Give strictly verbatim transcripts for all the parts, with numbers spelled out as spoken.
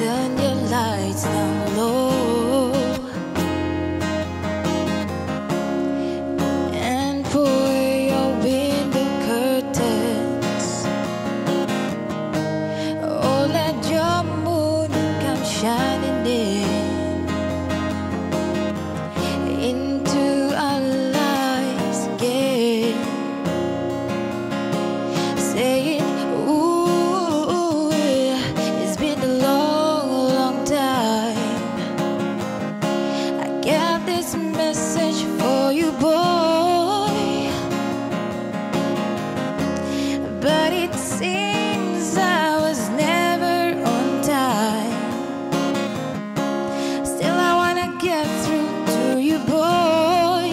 Turn your lights down low and pull your window curtains. Oh, let your moon come shining in into our lives again, saying, ooh, it's been a long, long time. I got this message for you, boy, but it seems I was never on time. Still I wanna get through to you, boy,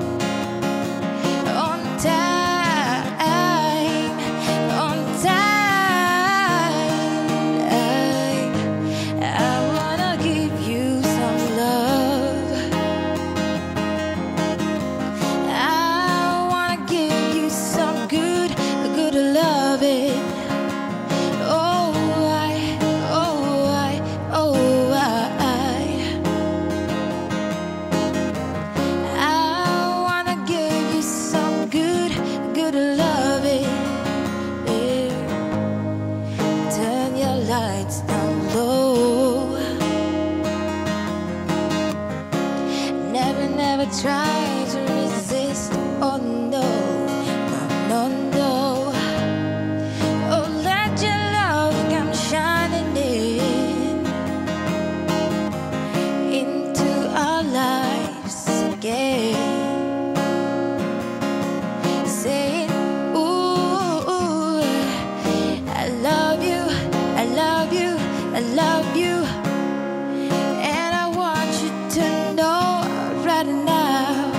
on time, on time. I, I wanna give you some love. I wanna give you some good, good loving. Oh, I, oh, I, oh, I, I wanna give you some good, good loving. Yeah. Turn your lights down low. Never, never try to resist. Oh no, no, no, no. Oh, let your love come shining in into our lives again, saying, ooh, I love you, I love you, I love you, and I want you to know right now.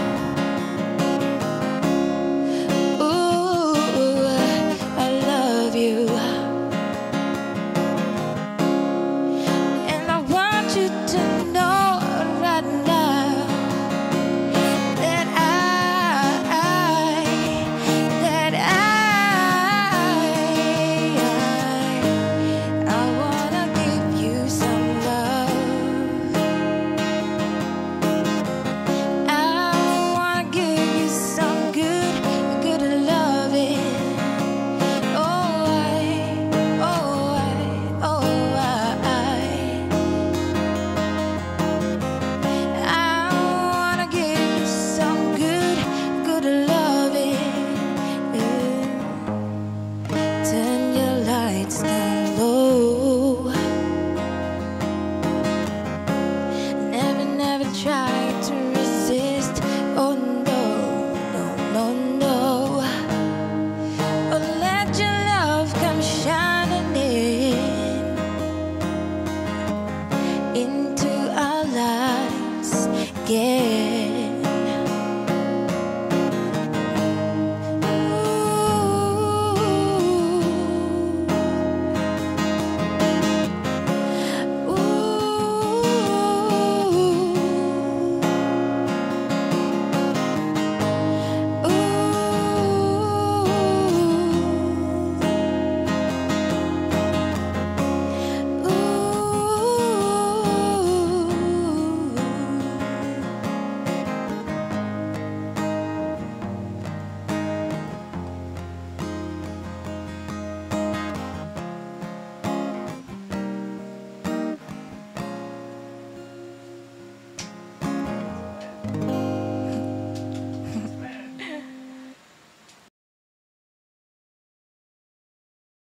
Ooh, I love you, and I want you to know right now that I, that I, I wanna give you some love. I wanna give you some good, good loving. Oh, I, oh, I, oh, I, I wanna give you some good, good loving. Turn your lights down low. Never, never try to resist. Oh no, no, no, no. Oh, let your love come shining in into our lives again. Ooh, ooh.